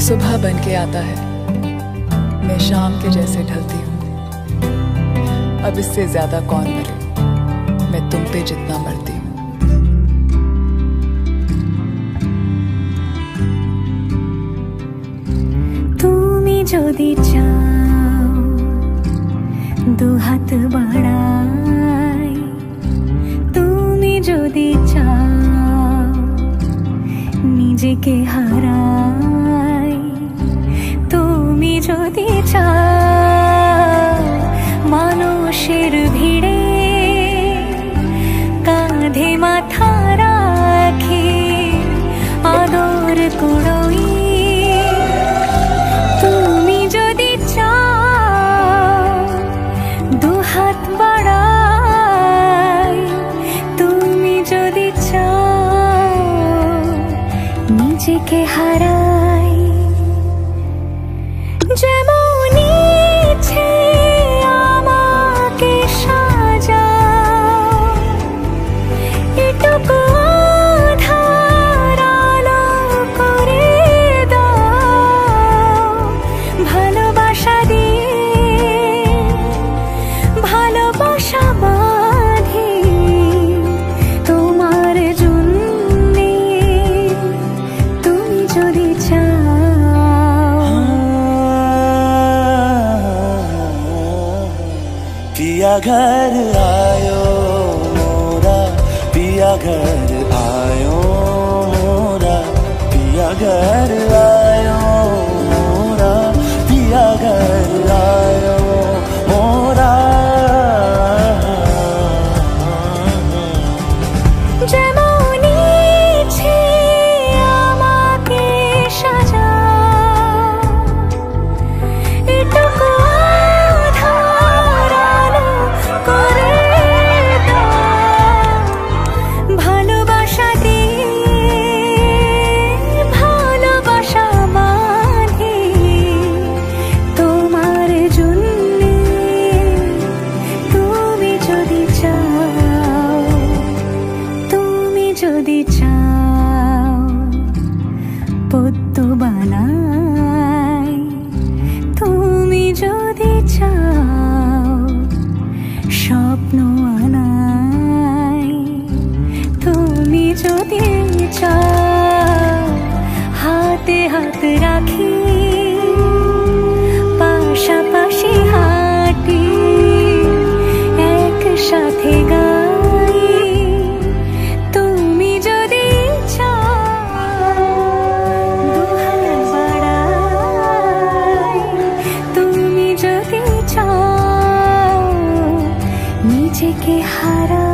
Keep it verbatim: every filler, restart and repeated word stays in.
सुबह बन के आता है, मैं शाम के जैसे ढलती हूँ। अब इससे ज्यादा कौन मरे, मैं तुम पे जितना मरती हूँ। তুমি যদি চাও দু হাত বাড়াই, তুমি যদি চাও নিজেকে হারাই, তুমি যদি চাও মানুষের ভিড়ে কাঁধে মাথা রাখি আদর কুড়োই, তুমি যদি চাও দু হাত বাড়াই, তুমি যদি চাও নিজেকে হারাই। যেমন ইচ্ছে আমাকে সাজাও, এটুকু আধার আলো করে দাও, ভালোবাসা দিয়ে ভালোবাসা বাঁধি তোমার জন্যে, তুমি যদি চাও। पिया घर आयो मोरा, पिया घर आयो मोरा, पिया घर आयो मोरा, पिया घर आयो मोरा। যেমন ইচ্ছে আমাকে সাজাও, এটুকু আধার আলো করে দাও, ভালোবাসা দিয়ে ভালোবাসা বাঁধি তোমার জন্যে, তুমি যদি চাও, তুমি যদি চাও পদ্ম বানাই, তুমি যদি চাও স্বপ্ন আনাই, তুমি যদি চাও হাতে হাত রাখি পাশাপাশি হাঁটি একসাথে গাই, তুমি যদি চাও দু হাত বাড়াই, তুমি যদি চাও নিজেকে হারাই।